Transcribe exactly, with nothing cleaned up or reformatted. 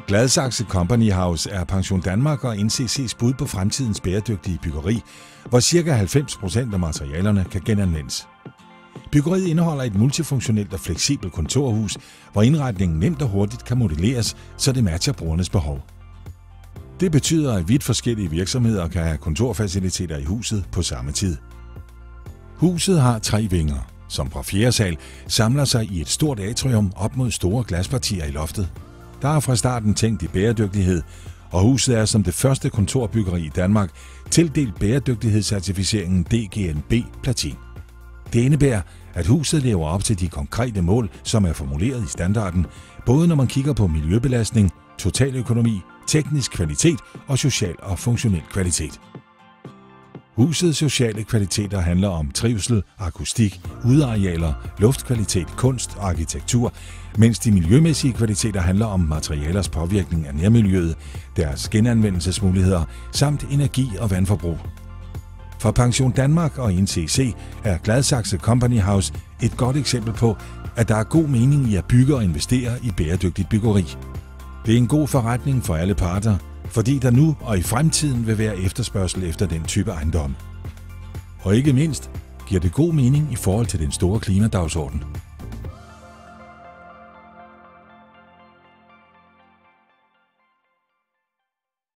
Gladsaxe Company House er Pension Danmark og N C C's bud på fremtidens bæredygtige byggeri, hvor ca. halvfems procent af materialerne kan genanvendes. Byggeriet indeholder et multifunktionelt og fleksibelt kontorhus, hvor indretningen nemt og hurtigt kan modelleres, så det matcher brugernes behov. Det betyder, at vidt forskellige virksomheder kan have kontorfaciliteter i huset på samme tid. Huset har tre vinger, som fra fjerde sal samler sig i et stort atrium op mod store glaspartier i loftet. Der er fra starten tænkt i bæredygtighed, og huset er som det første kontorbyggeri i Danmark tildelt bæredygtighedscertificeringen D G N B Platin. Det indebærer, at huset lever op til de konkrete mål, som er formuleret i standarden, både når man kigger på miljøbelastning, totaløkonomi, teknisk kvalitet og social og funktionel kvalitet. Husets sociale kvaliteter handler om trivsel, akustik, udearealer, luftkvalitet, kunst og arkitektur, mens de miljømæssige kvaliteter handler om materialers påvirkning af nærmiljøet, deres genanvendelsesmuligheder samt energi- og vandforbrug. For Pension Danmark og N C C er Gladsaxe Company House et godt eksempel på, at der er god mening i at bygge og investere i bæredygtigt byggeri. Det er en god forretning for alle parter, fordi der nu og i fremtiden vil være efterspørgsel efter den type ejendom. Og ikke mindst giver det god mening i forhold til den store klimadagsorden.